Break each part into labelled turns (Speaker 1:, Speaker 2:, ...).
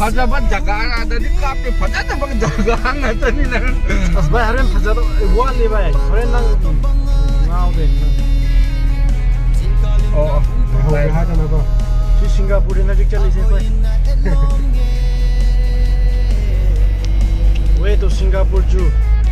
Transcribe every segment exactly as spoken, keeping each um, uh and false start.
Speaker 1: Fajabat jagaan ada di kafe, fajatnya bang jagaan ada ni nang.
Speaker 2: Asbai haren fajat buat ni bay, haren nang ngau deh.
Speaker 1: Oh,
Speaker 2: Hai hai kan apa? Si Singapura ni nak cari siapa? Weh tu Singapura ju.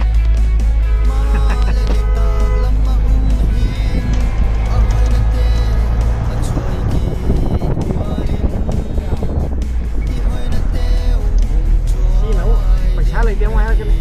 Speaker 2: Lại tiếng ngoài cái này.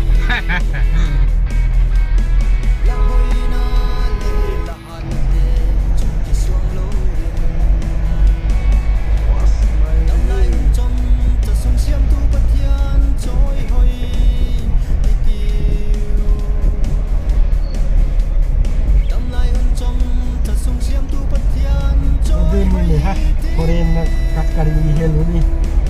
Speaker 2: Ini ha, koren kat kari hel ni.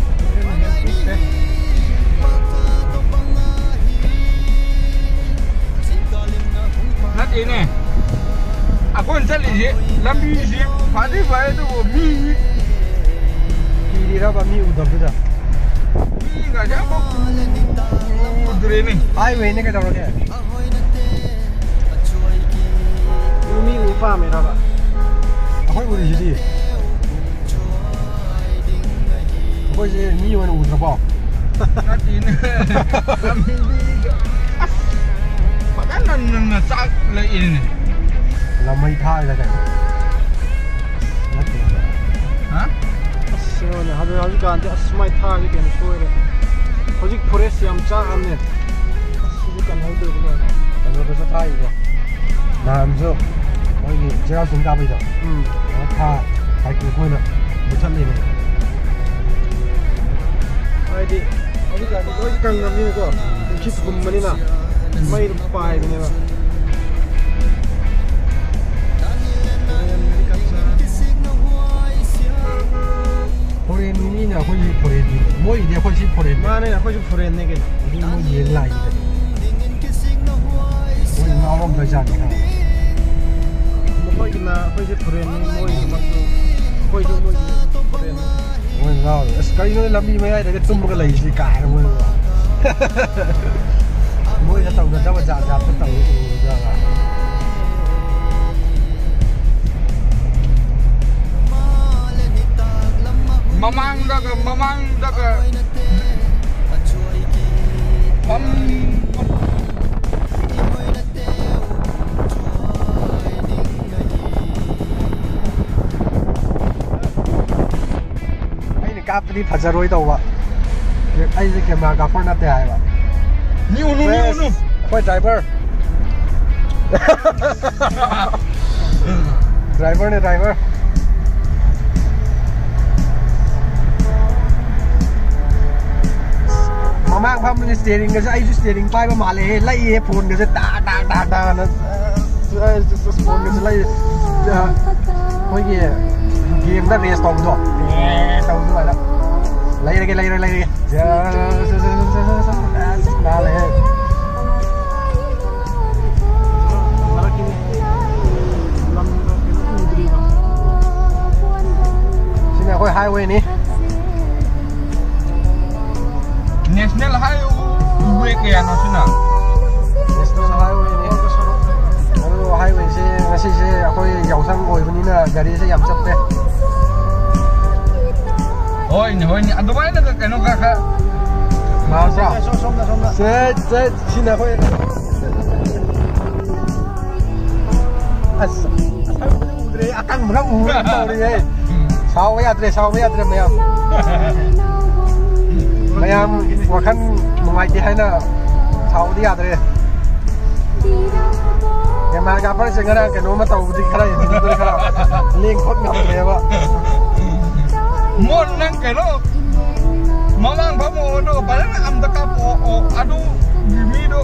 Speaker 1: Ini aku nak lihat lambi sih, pada bayar tu mi.
Speaker 2: Kiri apa mi udah sudah.
Speaker 1: Mi nggak siapa. Udah ini.
Speaker 2: Highway ni kita orang ni. Mi lupa merah pak. Aku udah jadi. Aku jadi mi mana udah pak.
Speaker 1: Nanti ini lambi ni. Kan nang sak le ini.
Speaker 2: Lamai thai lah kan.
Speaker 1: Ha?
Speaker 2: Asyik, hari hari kan dia asmai thai ni kan show le. Hojik forest yang cak amne. Asyik kan hari tu kan. Kalau tu thai je. Nam so, moi ni jauh sungguh betul. Hmm. Thai, thai kau mana? Macam ni ni. Hari, hari kan hari kan kami ni tu, kita kumpulan ni lah. Mai pai ni lah. Foreign ni ni aku ni foreign ni. Moi dia aku si foreign. Mana ni aku si foreign ni kan. Ini moi yen lai. Moi nak orang belajar ni kan. Moi kena aku si foreign ni moi masuk. Moi tu moi foreign. Moi ngau. Sekali ni lami mai ada ketum berkelai si kaya moi. Moi dah tahu dah jawab jawab tu tahu tu dah.
Speaker 1: Mamang dah ke, mamang dah ke. Pam. Ini kapal ni pajaroi tahu pak. Ini kamera kapal nanti ayah pak. Ni unu ni unu.
Speaker 2: Apa driver? Driver ni driver. Mamang pam ni steering ke saya steering pai pa male lai ye phone ke ta ta ta ta na phone ke lai koi ke game da race tau do eh tau do la lai ke lai lai ja na le sini koi highway ni
Speaker 1: National Highway ke yang nasional.
Speaker 2: National Highway ni. Kalau highway se masih se aku yang sang oi ni na gari se yang cepat.
Speaker 1: Oh ini, oh ini. Ada mana ke kanu kakak?
Speaker 2: Masa. Set set sini aku. As. Udre akan berang urang tau ni. Sawi adre, sawi adre mayam. Mayam, wakan mengaji hai na, tahu dia adre. Yang mana kapal sekarang kan, nama tahu di kerana di situ kerana link kot ngam dia pak.
Speaker 1: Mon nang kero, mamang kamu do, badan am dekap o o, aduh gini do.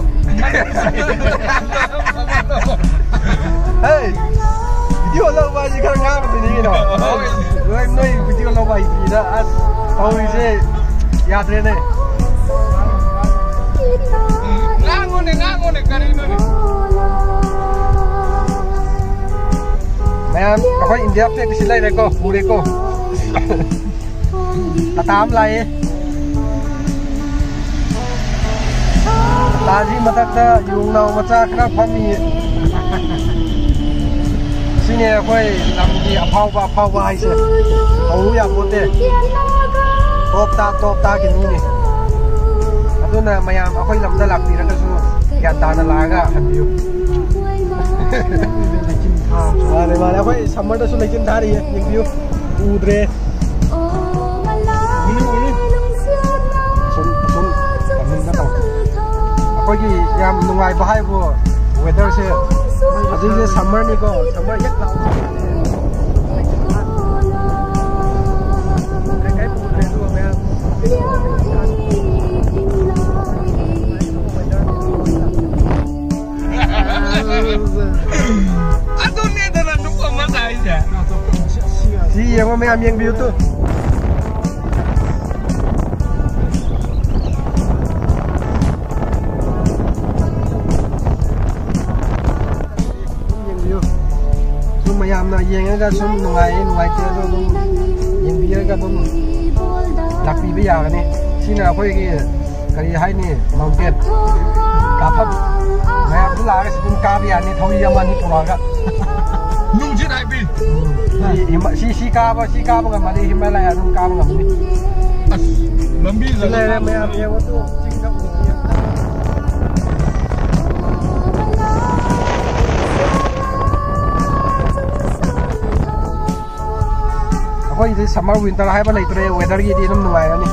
Speaker 1: Hey, video lo bayi kerana ngam tu ni no. Noi noi video lo bayi tidak as tahu ni. Ya trene. Ngango ne ngango ne karino ne.
Speaker 2: Mayan, ako India pe kisilay reko, pure ko. Tatam lai.
Speaker 1: ตาที่มาตักตายุงเนามาจากครับพมีสิเนี่ยค่อยลำดีอภาวะภาวะให้เสียเอาอยากพูดเด้ตบตาตบตากินนี่นี่อันนั้นนะมายามเอาค่อยลำได้หลักดีแล้วก็สู้แกนตาหน้าลากะหันบิวมาเลยมาแล้วค่อยซัมเมอร์ได้สู้เลยกินท่าดียิงบิวอูเดรนี่นี่ชนชนกันนึงนะต่อค่อยกี่ยามนุ่งไงบ่ให้บัวเวเดอร์เช่อาจจะซัมเมอร์นี่ก็ซัมเมอร์ยักษ์เราใกล้ๆปูเดรด้วยไหมครับ
Speaker 3: Aduhnya dalam nuku masa aja.
Speaker 1: Si yang mau mengambil yang view tu. Yang view. Cuma yang nak yang agak sum nungai nungai tu tu yang view agak tu lapi biar ni. Sini aku lagi kali hari ni mountain kapal. Saya tu lah sebelum kami ni tahu yang mana ni pulang kan.
Speaker 3: Nung si Naibi.
Speaker 1: Si si kapal si kapal kan mana Himalaya nung kapal kan ni.
Speaker 3: As lambi lah.
Speaker 1: Sila saya yang waktu cingkap ni. Aku ini summer winter hai pada itu weather gini nam nungai ni.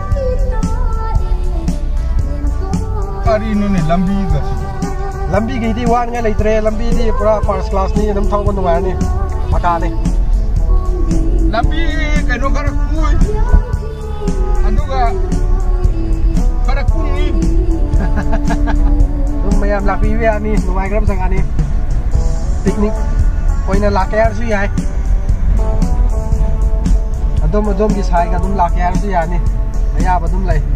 Speaker 3: Hari ini ni lambi ke?
Speaker 1: Lambi gini wan ngai lagi tre lambi ni pura first class ni nam thau pun nungai ni. Maka ni.
Speaker 3: Lambi keno karak kui. Anu ka karak kui ni.
Speaker 1: Mayam lambi ni ni nungai keram sangat ni. Piknik. Kau ini laker sih ya. Adom adom di sai ka dum laker sih ya ni. Ayah adom lagi.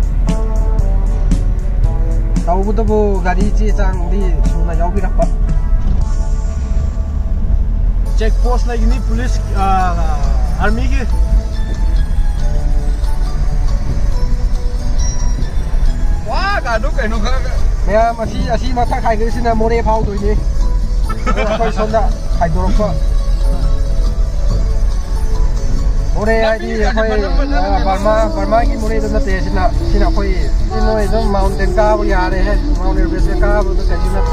Speaker 1: Tahu betul bu gari cicang di sungai jauh kira apa?
Speaker 2: Check post lagi ni polis army ke?
Speaker 3: Wah, kaduk keno karak.
Speaker 1: Maya masih masih mata kai ke sini more pau tu ni. Kau sonda kai dorong ko. More ini kau Burma Burma ki more itu nanti sini sini kau ini itu mountain ka boleh ada he mountain base ka boleh kaji nanti.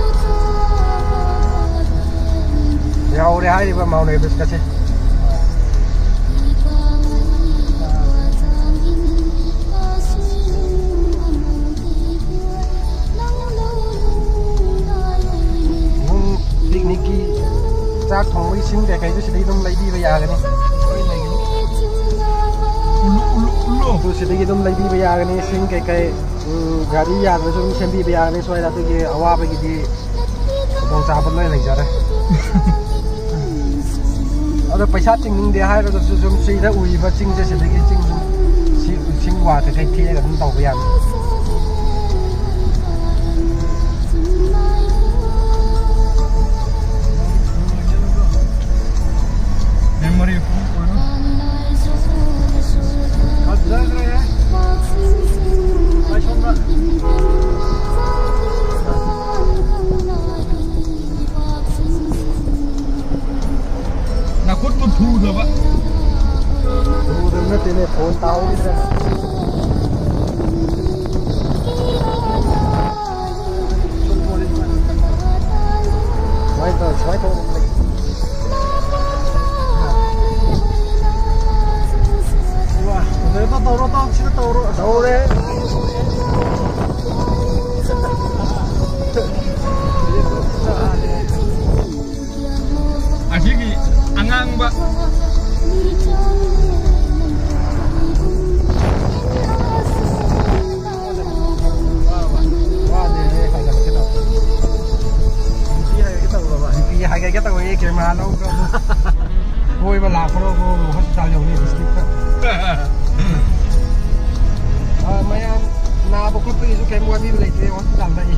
Speaker 1: Ya ore hari apa mountain base ka sih. Piknik ki cak thong ri sing kayak itu sedih dom lagi bayar ni.
Speaker 3: Ulu ulu ulu.
Speaker 1: Tu sedih dom lagi bayar ni sing kayak kayak gari ya macam ni sembi bayar ni soalnya tu ke awak bagi di dong sahabat lain lagi cara. Ada पैसा चिंगिंग दे हाय तो सुसुम सीधा उई बा चिंग जे sedih चिंग सी चिंग वा के kai थे kan tau bayar.
Speaker 3: Memory phone ko no.
Speaker 2: Kau jalan kau ya? Kau cuma.
Speaker 3: Nakut tu thu dah pak.
Speaker 1: Tu dengan telefon tahu ni dah. Why tu? Why tu?
Speaker 2: Wah, dah tu tahu tahu sini tahu
Speaker 1: Tahu deh.
Speaker 3: Asyik angang pak.
Speaker 1: Wah, ni ni hai kita kita. Ini hai kita apa? Ini hai kita ini kamera lo. Koi malah kalau kau hospital yang ni district. Ah, maya na buku tu itu kamera ni boleh jadi hospital dah.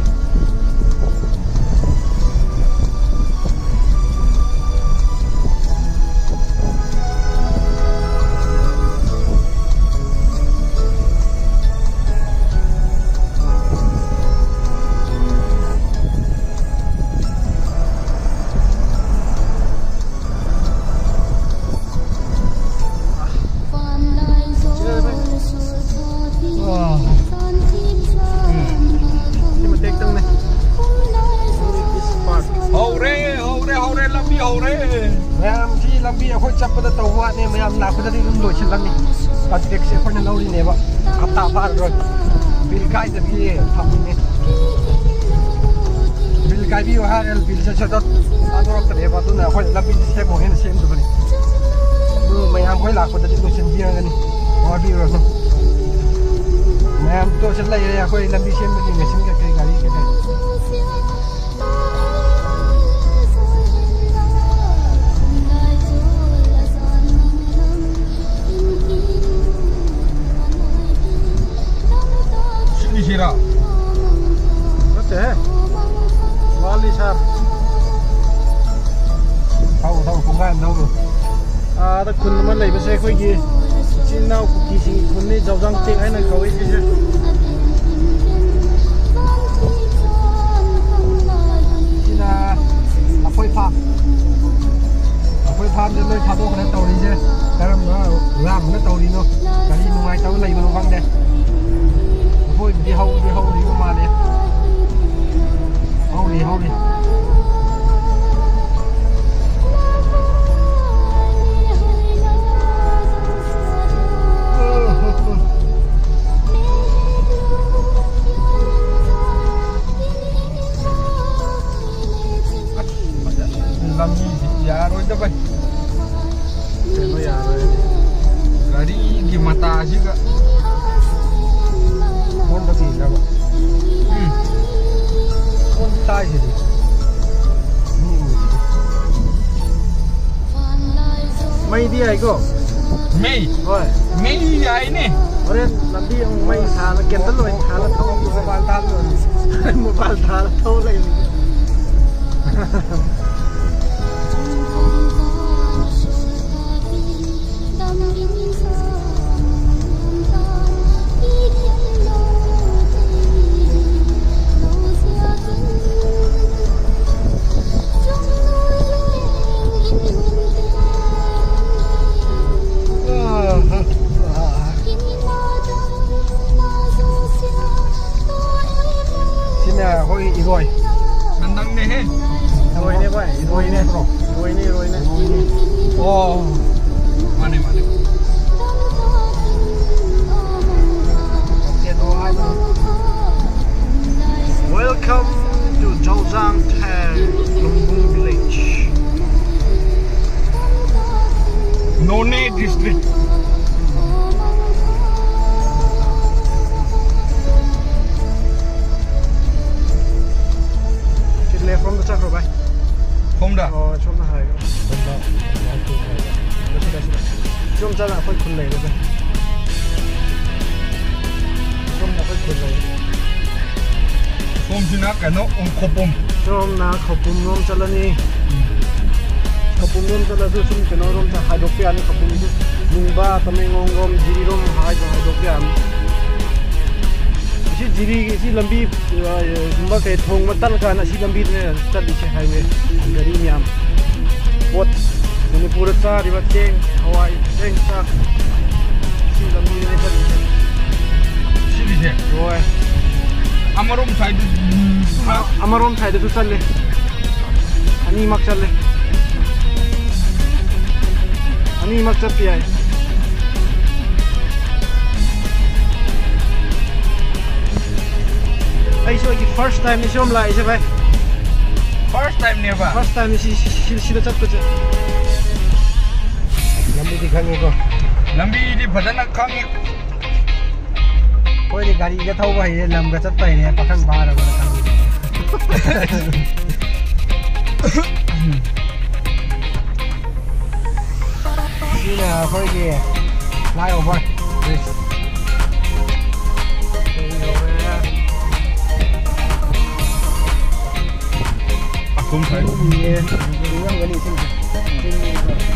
Speaker 1: ꯆꯠꯄꯗ ꯇꯧꯕ ꯋꯥꯅꯦ ꯃꯌꯥꯝ ꯂꯥꯛꯄꯗꯗꯤ ꯑꯗꯨꯝ ꯂꯣꯏꯁꯤꯜꯂꯅꯤ ꯀꯟꯇꯦꯛꯁꯦ ꯑꯩꯈꯣꯏꯅ ꯂꯧꯔꯤꯅꯦꯕ ꯍꯞꯇꯥ ꯐꯥꯔꯔꯣꯏ ꯕꯤꯜ ꯀꯥꯏꯗꯕꯤ ꯊꯝꯃꯤꯅꯦ ꯕꯤꯜ ꯀꯥꯏꯕꯤꯌꯨ ꯍꯥꯏꯔꯒ ꯕꯤꯜꯁꯦ ꯁꯠ ꯊꯥꯗꯣꯔꯛꯇ꯭ꯔꯦꯕ ꯑꯗꯨꯅ ꯑꯩꯈꯣꯏ ꯂꯝꯕꯤꯁꯦ ꯁꯦꯝꯃꯣ ꯍꯦꯟꯅ ꯁꯦꯝꯗꯕꯅꯤ ꯑꯗꯨ ꯃꯌꯥꯝ ꯈꯣꯏ ꯂꯥꯛꯄꯗꯗꯤ ꯂꯣꯏꯁꯤꯟꯕꯤꯔꯒꯅꯤ ꯋꯥꯕꯤꯔꯨꯔꯅꯨ ꯃꯌꯥꯝ ꯇꯣꯠꯁꯤ ꯂꯩꯔꯦ ꯑꯩꯈꯣꯏ ꯂꯝꯕꯤ ꯁꯦꯝꯕꯒꯤ ꯃꯦꯆꯤꯟ ꯀꯩꯀꯩ ꯒꯥꯔꯤ ꯀꯩꯀꯩ
Speaker 3: Sira.
Speaker 2: Nate hai. Wali sar.
Speaker 1: Thau thau cũng gan đâu rồi.
Speaker 2: À, ta khun mà lấy bê xe khơi gì. Xin nào cụ kỳ xin khun này giàu răng chênh hay là khẩu ấy chứ.
Speaker 1: Xin là là phơi phạm. Là phơi phạm cho nơi tháo đồ cái tàu đi chứ. Cái làm nó làm cái tàu đi nó. Cái đi ngoài tàu lấy vào văng đây. Thôi đi hâu đi hâu đi mà đi hâu đi hâu đi
Speaker 3: làm gì thì giá rồi đó vậy
Speaker 2: Cái nó giá rồi
Speaker 3: gari gimata sih kak
Speaker 1: con nó gì đâu con tai gì
Speaker 2: May đi ai cô
Speaker 3: Mei
Speaker 2: Rồi
Speaker 3: Mei ai nè
Speaker 2: Rồi làm đi ông may thả là kẹt tất rồi thả là thâu
Speaker 1: một bàn tan rồi
Speaker 2: một bàn thả là thâu lên
Speaker 1: thôi rồi
Speaker 3: anh đăng nè he
Speaker 2: rồi nè vậy rồi nè rồi nè rồi nè
Speaker 3: oh mana mana
Speaker 2: Welcome to Zhaozang Town, Lungbung Village.
Speaker 3: None district.
Speaker 2: Left from the truck, right?
Speaker 3: Không đã.
Speaker 2: Oh, from the high. From the That's that's that's. From the là phải khun lệ rồi. From là phải khun lệ.
Speaker 3: Không chỉ là cái nó ông khopom.
Speaker 2: From là khopum rom chalani. Khopum rom chala su sum cái nó rom cha hai dokya ni khopum su. Nungba tamengong rom jiri rom hai hai dokya. Si jiri si lambi numba ke thong ma tal ka na si lambi ne tal di che highway gari niam bot Manipur cha riba cheng hawai cheng cha si lambi ne tal
Speaker 3: Gì đi thế?
Speaker 2: rồi
Speaker 3: Amarom side.
Speaker 2: amarom side tu challe ani mak challe ani mak chat pi ai ai so ki first time ni som lai se bhai
Speaker 3: First time nè bà.
Speaker 2: first time ni si si si da chat ko che
Speaker 1: lambi đi khang ko
Speaker 3: Lambi đi phải là khang.
Speaker 1: thôi thì gari cái thâu vậy làm cái chất tẩy này bắt khang ba rồi khang đi là thôi thì lại over
Speaker 3: Không thấy.
Speaker 1: Iya, ini yang gini sini. Sini.